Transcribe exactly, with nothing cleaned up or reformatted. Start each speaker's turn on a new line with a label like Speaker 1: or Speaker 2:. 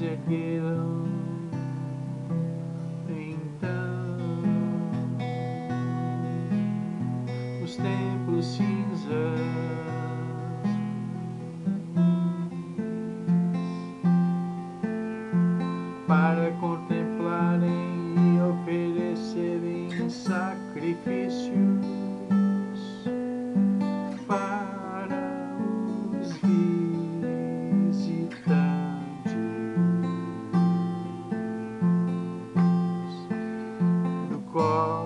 Speaker 1: se ergueram então os templos cinzas para contemplarem e oferecerem sacrifícios para os visitantes, do qual